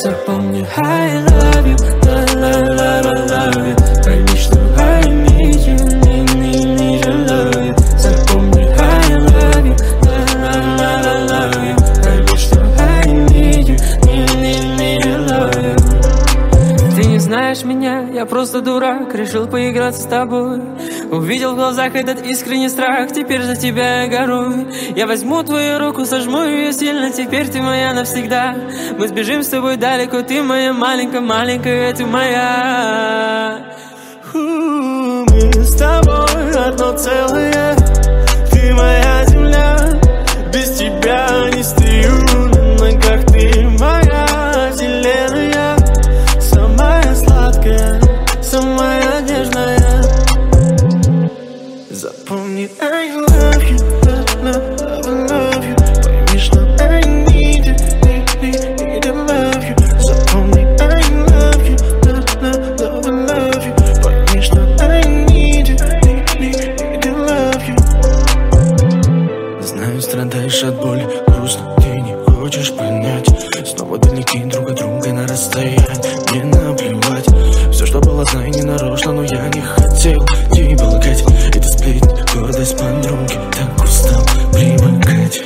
Запомни, I love you, love you. Пойми, что I need you, need you, love you. Запомни, I love you, love you. Пойми, что I need you, need you, love you. Ты не знаешь меня, я просто дурак, решил поиграться с тобой. Увидел в глазах этот искренний страх, теперь за тебя я горую. Я возьму твою руку, сожму ее сильно, теперь ты моя навсегда. Мы сбежим с тобой далеко, ты моя маленькая, ты моя. Мы с тобой одно целое, ты моя земля. Без тебя не стою на ногах, ты моя вселенная. Самая сладкая, самая нежная. Запомни, I love you, love you. Пойми, что I need you, need to love you. Запомни, I love you, love you. Пойми, что I need you, need to love you. Знаю, страдаешь от боли, грустно, ты не хочешь понять. Снова далеки друг от друга на расстоянии. Мне наплевать, все, что было, знаю, не нарочно, но я не хотел тебя лгать. Это сплетни, гордость подруги, так устал привыкать.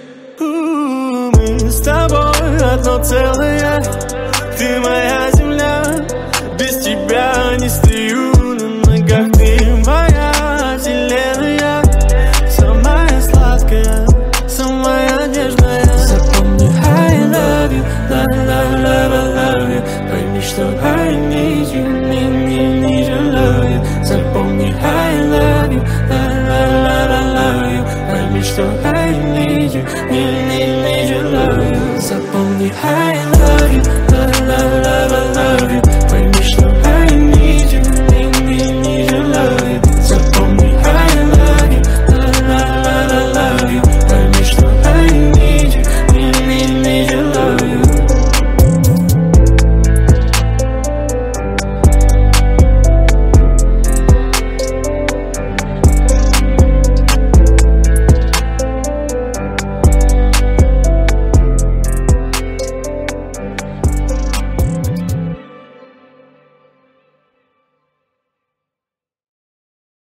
Мы с тобой одно целое, ты моя земля. Без тебя не стою на ногах, ты моя вселенная. Самая сладкая, самая нежная. Запомни, I love you, love you. Пойми, что I need you, need you, love you. Запомни, I love you, love you. Пойми, что I need you,